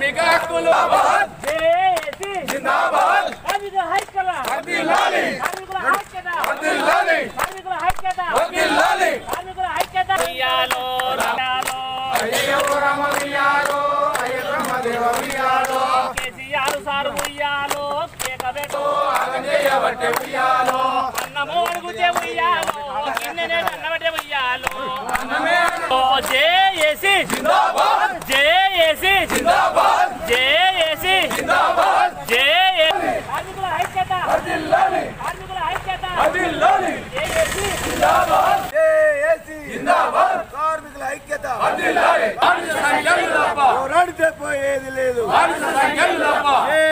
JAC జిందాబాద్ JAC జిందాబాద్ JAC జిందాబాద్ జేఏసీ కార్మికుల ఐక్యత వర్ధిల్లాలి కార్మికుల ఐక్యత వర్ధిల్లాలి జేఏసీ జిందాబాద్ జేఏసీ జిందాబాద్ కార్మికుల ఐక్యత వర్ధిల్లాలి కార్మిక సంఘాలు తప్ప పోరాడితే పోయేది లేదు కార్మిక సంఘాలు తప్ప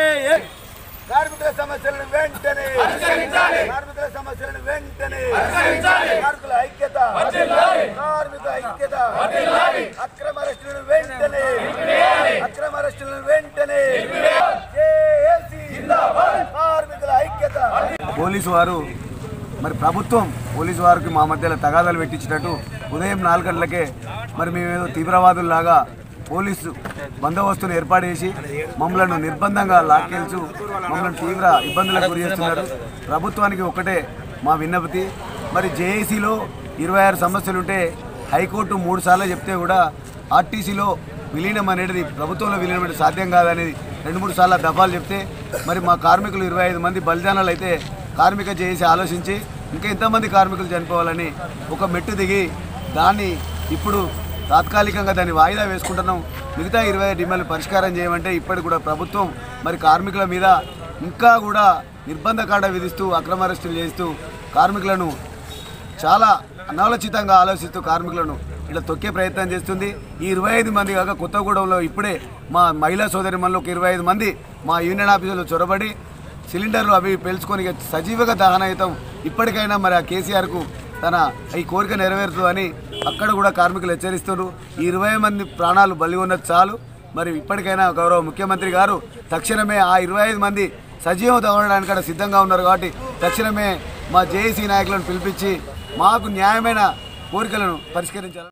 కార్మికుల సమస్యలను వెంటనే పరిష్కరించాలి కార్మికుల సమస్యలను వెంటనే పరిష్కరించాలి కార్మికుల ఐక్యత వర్ధిల్లాలి కార్మికుల ఐక్యత వర్ధిల్లాలి అక్రమ అరెస్టులను వెంటనే నిలిపివేయాలి అక్రమ అరెస్టులను వెంటనే నిలిపివేయాలి జేఏసీ జిందాబాద్ కార్మికుల ఐక్యత పోలీసు వారు మరి ప్రభుత్వం పోలీసు వారికి మా మధ్యలో తగాదాలు పెట్టించినట్టు ఉదయం 4 గంటలకే మరి మేమేదో తీవ్రవాదుల్లాగా పోలీసు బందోబస్తును ఏర్పాటు చేసి మమ్మల్ని నిర్బంధంగా లాక్కెళ్చు మమ్మల్ని తీవ్ర ఇబ్బందులకు గురి చేస్తున్నారు. ప్రభుత్వానికి ఒకటే మా విన్నపతి, మరి జేఏసీలో 26 సమస్యలుంటే హైకోర్టు 3 సార్లు చెప్తే కూడా ఆర్టీసీలో విలీనం అనేది ప్రభుత్వంలో విలీనం అనేది సాధ్యం కాదనేది 2-3 సార్లు దఫాలు చెప్తే మరి మా కార్మికులు 25 మంది బలిదానాలు అయితే కార్మిక జేఏసీ ఆలోచించి ఇంకా ఎంతమంది కార్మికులు చనిపోవాలని ఒక మెట్టు దిగి దాన్ని ఇప్పుడు తాత్కాలికంగా దాన్ని వాయిదా వేసుకుంటున్నాం. మిగతా 20 డిమాండ్లు పరిష్కారం చేయమంటే ఇప్పటికి కూడా ప్రభుత్వం మరి కార్మికుల మీద ఇంకా కూడా నిర్బంధ కాడ విధిస్తూ అక్రమ అరెస్టులు చేస్తూ కార్మికులను చాలా అనాలోచితంగా ఆలోచిస్తూ కార్మికులను ఇలా తొక్కే ప్రయత్నం చేస్తుంది. ఈ 25 మంది కాక కొత్తగూడెంలో ఇప్పుడే మా మహిళా సోదరిమణులు ఒక 25 మంది మా యూనియన్ ఆఫీసులో చొరబడి సిలిండర్లు అవి పేల్చుకొని సజీవంగా దహనయుతం. ఇప్పటికైనా మరి ఆ కేసీఆర్కు తన ఈ కోరిక నెరవేరుతుందని అక్కడ కూడా కార్మికులు హెచ్చరిస్తున్నారు. ఈ 20 మంది ప్రాణాలు బలి ఉన్నది చాలు. మరి ఇప్పటికైనా గౌరవ ముఖ్యమంత్రి గారు తక్షణమే ఆ 25 మంది సజీవం తవ్వడానికి కూడా సిద్ధంగా ఉన్నారు కాబట్టి తక్షణమే మా జేఏసీ నాయకులను పిలిపించి మాకు న్యాయమైన కోరికలను పరిష్కరించాలి.